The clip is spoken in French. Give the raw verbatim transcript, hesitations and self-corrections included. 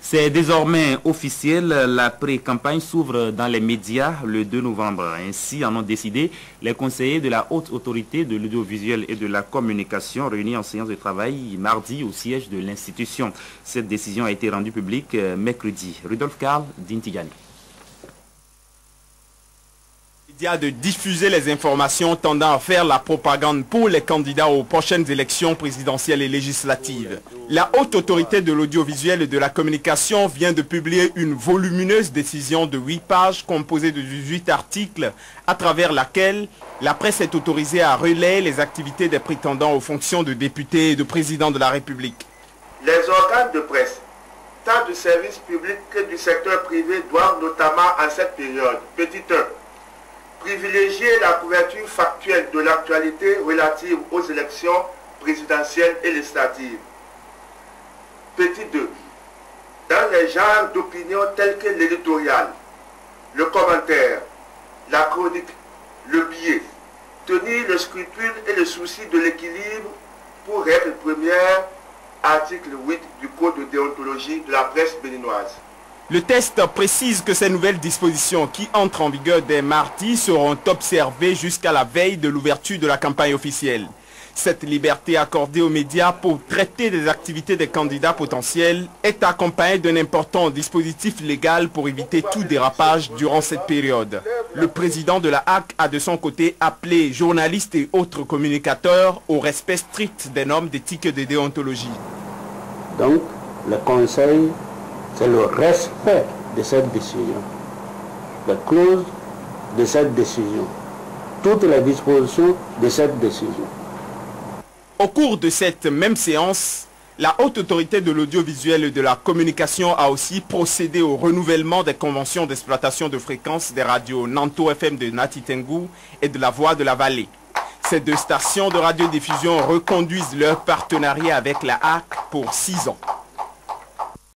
C'est désormais officiel, la pré-campagne s'ouvre dans les médias le deux novembre. Ainsi en ont décidé les conseillers de la Haute Autorité de l'Audiovisuel et de la Communication réunis en séance de travail mardi au siège de l'institution. Cette décision a été rendue publique mercredi. Rudolf Karl, Dintigani. De diffuser les informations tendant à faire la propagande pour les candidats aux prochaines élections présidentielles et législatives. La Haute Autorité de l'Audiovisuel et de la Communication vient de publier une volumineuse décision de huit pages composée de dix-huit articles à travers laquelle la presse est autorisée à relayer les activités des prétendants aux fonctions de députés et de président de la République. Les organes de presse, tant du service public que du secteur privé, doivent notamment en cette période, petit un, privilégier la couverture factuelle de l'actualité relative aux élections présidentielles et législatives. Petit deux. Dans les genres d'opinion tels que l'éditorial, le commentaire, la chronique, le billet, tenir le scrupule et le souci de l'équilibre pour règle première, article huit du Code de déontologie de la presse béninoise. Le test précise que ces nouvelles dispositions qui entrent en vigueur dès mardi seront observées jusqu'à la veille de l'ouverture de la campagne officielle. Cette liberté accordée aux médias pour traiter des activités des candidats potentiels est accompagnée d'un important dispositif légal pour éviter tout dérapage durant cette période. Le président de la H A C a de son côté appelé journalistes et autres communicateurs au respect strict des normes d'éthique et de déontologie. Donc, le conseil, c'est le respect de cette décision, la clause de cette décision, toutes les dispositions de cette décision. Au cours de cette même séance, la Haute Autorité de l'Audiovisuel et de la Communication a aussi procédé au renouvellement des conventions d'exploitation de fréquences des radios Nanto F M de Nati Tengu et de la Voix de la Vallée. Ces deux stations de radiodiffusion reconduisent leur partenariat avec la H A C pour six ans.